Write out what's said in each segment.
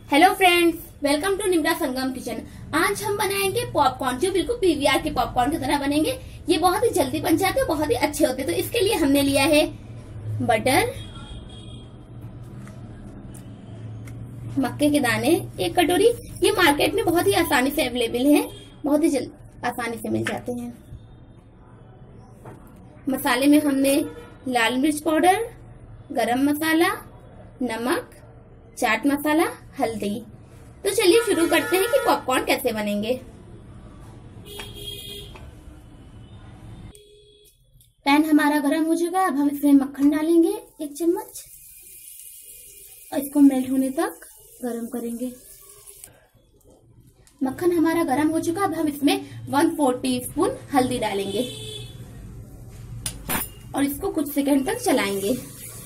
Hello friends, welcome to Nimra Sangam kitchen. आज हम बनाएंगे पॉपकॉर्न, जो बिल्कुल पीवीआर के पॉपकॉर्न की तरह बनेंगे। ये बहुत ही जल्दी बन जाते हैं, बहुत ही अच्छे होते हैं। तो इसके लिए हमने लिया है बटर, मक्के के दाने 1 कटोरी। ये मार्केट में बहुत ही आसानी से अवेलेबल है, बहुत ही आसानी से मिल जाते हैं। मसाले में हमने लाल मिर्च पाउडर, गरम मसाला, नमक, चाट मसाला, हल्दी। तो चलिए शुरू करते हैं कि पॉपकॉर्न कैसे बनेंगे। पैन हमारा गरम हो चुका है। अब हम इसमें मक्खन डालेंगे 1 चम्मच और इसको मेल्ट होने तक गरम करेंगे। मक्खन हमारा गरम हो चुका है। अब हम इसमें 1/4 टीस्पून हल्दी डालेंगे और इसको कुछ सेकंड तक चलाएंगे।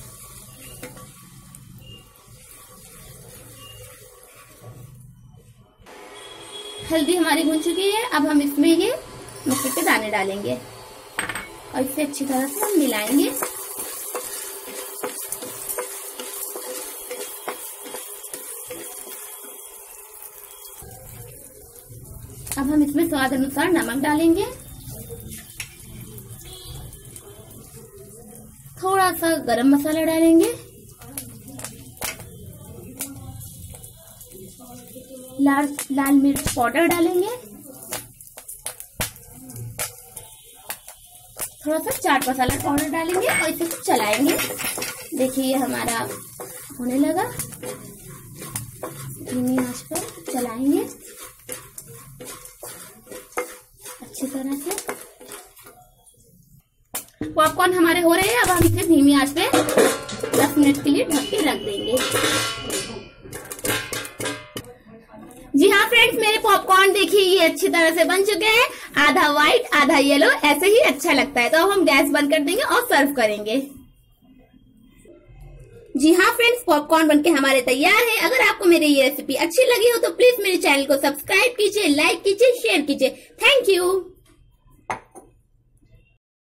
हल्दी हमारी भुन चुकी है। अब हम इसमें ये मक्के के दाने डालेंगे और इसे अच्छी तरह से हम मिलाएंगे। अब हम इसमें स्वाद अनुसार नमक डालेंगे, थोड़ा सा गरम मसाला डालेंगे, लाल मिर्च पाउडर डालेंगे, थोड़ा सा चाट मसाला पाउडर डालेंगे और इसे चलाएंगे। देखिए ये हमारा होने लगा। धीमी आंच पर चलाएंगे अच्छी तरह से। पॉपकॉर्न हमारे हो रहे हैं। अब हम इसे धीमी आंच पे 10 मिनट के लिए ढक के रख देंगे। जी हाँ फ्रेंड्स, मेरे पॉपकॉर्न देखिए ये अच्छी तरह से बन चुके हैं। आधा व्हाइट आधा येलो, ऐसे ही अच्छा लगता है। तो अब हम गैस बंद कर देंगे और सर्व करेंगे। जी हाँ फ्रेंड्स, पॉपकॉर्न बनके हमारे तैयार है। अगर आपको मेरी ये रेसिपी अच्छी लगी हो तो प्लीज मेरे चैनल को सब्सक्राइब कीजिए, लाइक कीजिए, शेयर कीजिए। Thank you.